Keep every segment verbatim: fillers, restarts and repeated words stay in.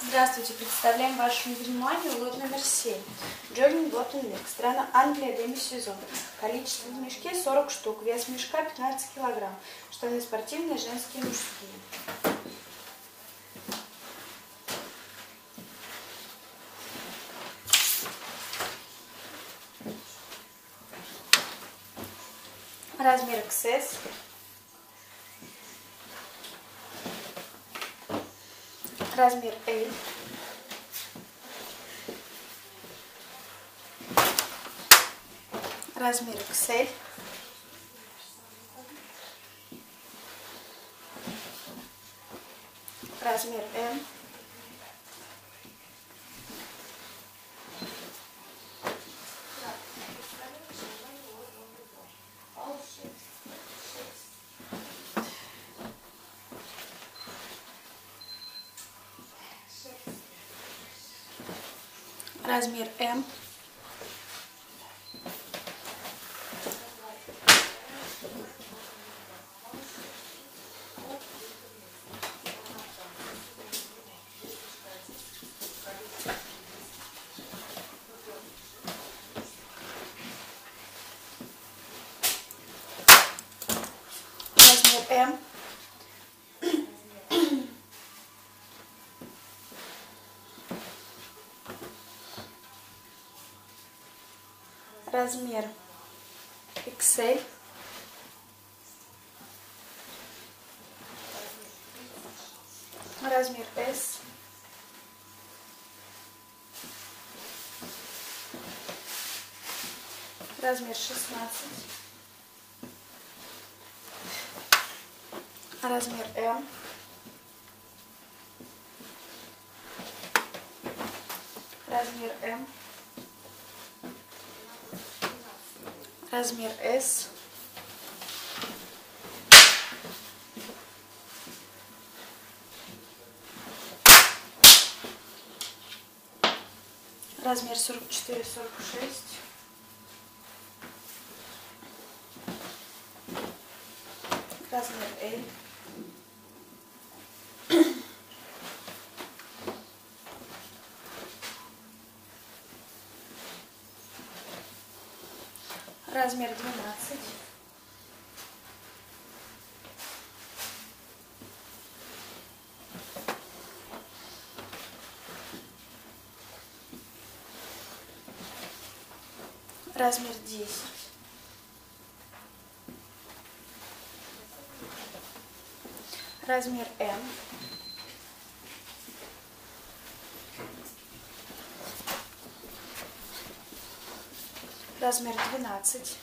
Здравствуйте, представляем вашему вниманию лот номер семь. Джордан Боттон Микс. Страна Англия, демисезон. Количество в мешке сорок штук. Вес мешка пятнадцать килограмм. Штаны спортивные, женские, мужские. Размер икс эс. Размер L. Размер икс эль. Размер эм. Размер эм. Размер эм. Размер икс эль. Размер эс. Размер шестнадцать. Размер эм. Размер эм. Размер эс. Размер сорок четыре сорок шесть. Размер эль. Размер двенадцать. Размер десять. Размер эм. Размер двенадцать.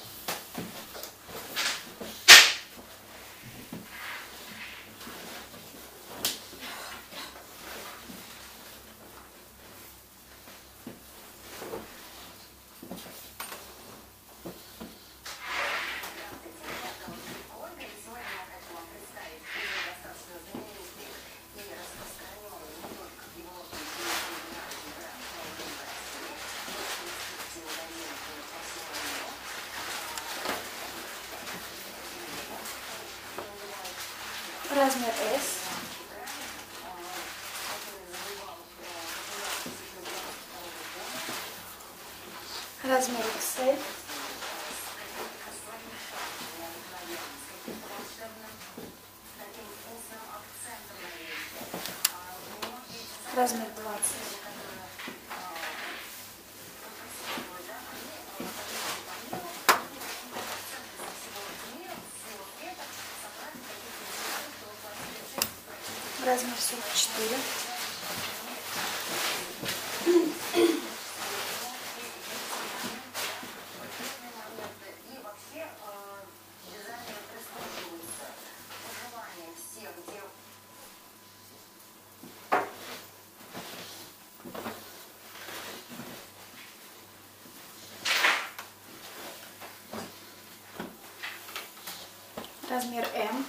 Размер эс. Размер икс эль. Размер двадцать. Размер сорок четыре. Размер эм.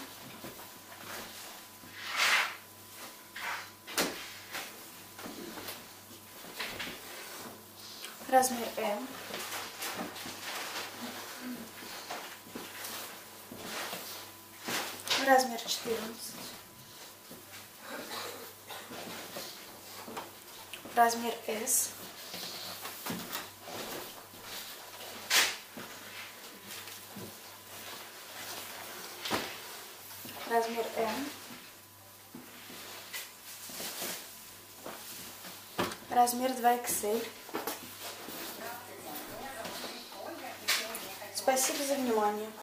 Размер эм. Размер четырнадцать. размер эс, размер эм, размер два икс эль. Спасибо за внимание.